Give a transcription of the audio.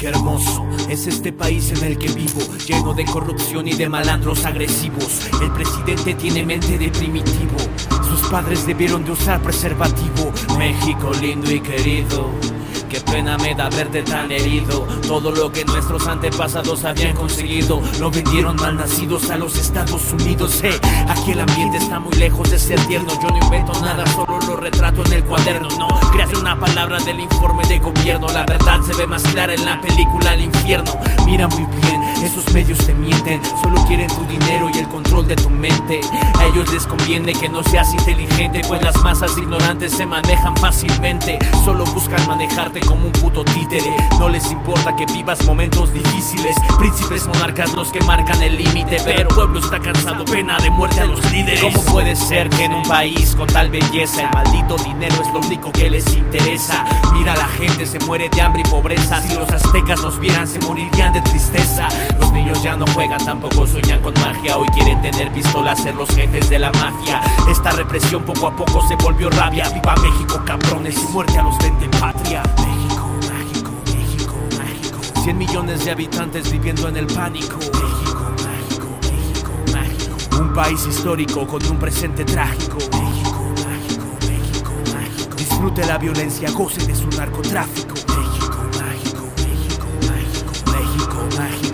Qué hermoso es este país en el que vivo, lleno de corrupción y de malandros agresivos. El presidente tiene mente de primitivo, sus padres debieron de usar preservativo. México lindo y querido, qué pena me da verte tan herido. Todo lo que nuestros antepasados habían conseguido lo vendieron malnacidos a los Estados Unidos. Aquí el ambiente está muy lejos de ser tierno. Yo no invento nada, solo lo retrato en el cuaderno. No creas una palabra del informe de gobierno, la verdad se ve más clara en la película El Infierno. Mira muy bien, esos medios te mienten, solo quieren tu dinero y el control de tu mente. A ellos les conviene que no seas inteligente, pues las masas ignorantes se manejan fácilmente. Solo buscan manejarte como un puto títere. No les importa que vivas momentos difíciles. Príncipes monarcas los que marcan el límite, pero el pueblo está cansado, pena de muerte a los líderes. ¿Cómo puede ser que en un país con tal belleza el maldito dinero es lo único que les interesa? Mira, la gente se muere de hambre y pobreza. Si los aztecas nos vieran se morirían de tristeza. Los niños ya no juegan, tampoco sueñan con magia. Hoy quieren tener pistolas, ser los jefes de la mafia. Esta represión poco a poco se volvió rabia. Viva México, cabrones, y muerte a los venden patria. México, mágico, México, mágico. 100 millones de habitantes viviendo en el pánico. México, mágico, México, mágico. Un país histórico con un presente trágico. México, mágico, México, mágico. Disfrute la violencia, goce de su narcotráfico. México, mágico, México, mágico. México, mágico.